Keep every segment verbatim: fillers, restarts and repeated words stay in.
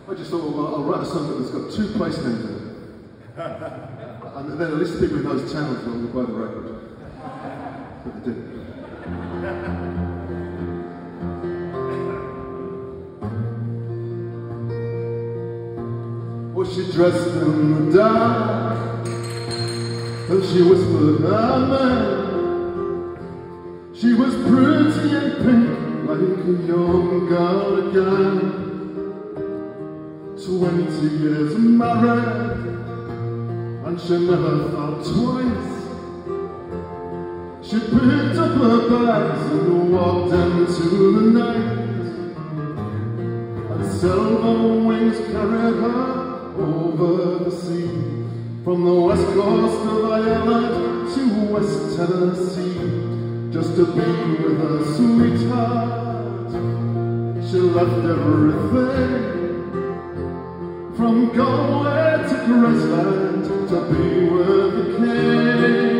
I just thought, well, I'll write a song that's got two place names in it. And then at least people in those towns will buy the record. But they didn't. Was she dressed in the dark? And she whispered, amen. She was pretty and pink, like a young girl again. Twenty years married, and she never thought twice. She picked up her bags and walked into the night, and silver wings carried her over the sea, from the west coast of Ireland to West Tennessee, just to be with her sweetheart. She left everything, from Galway to Graceland, to be with the king.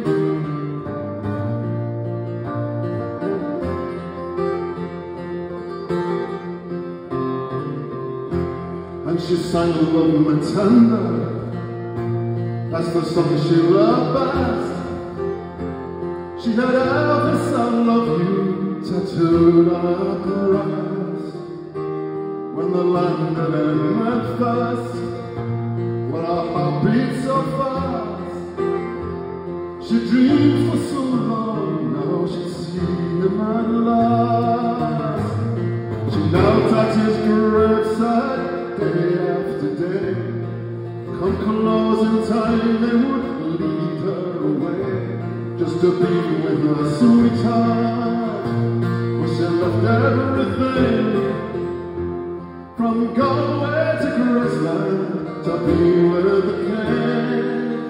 And she sang Love Me Tender, that's the song she loved best. She had Elvis, I love you tattooed on her breast. When the landed in Memphis, when her heart beat so fast, she dreamed for so long, now she'd see him at last. She now touches graveside day after day. Come closing time, they would lead her away, just to be with her sweetheart. But she left everything, from Galway to Graceland, to be with the king.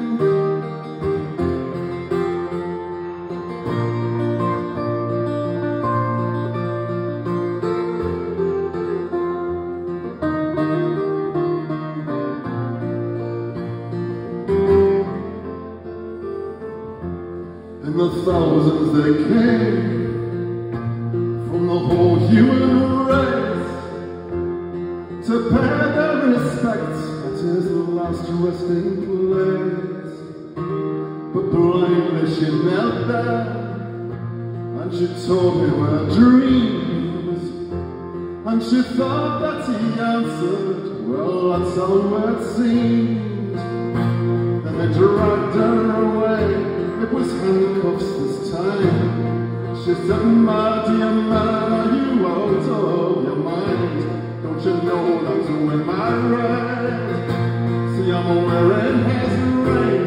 In the thousands they came, from the whole human race, to pay their respects at his last resting place. But blindly she knelt there, and she told him her dreams, and she thought that he answered, well, that's how it seemed. Then they dragged her away, it was handcuffs this time. She said, my dear man, are you out of your mind? Don't you know that when my red, see I'm wearing his ring,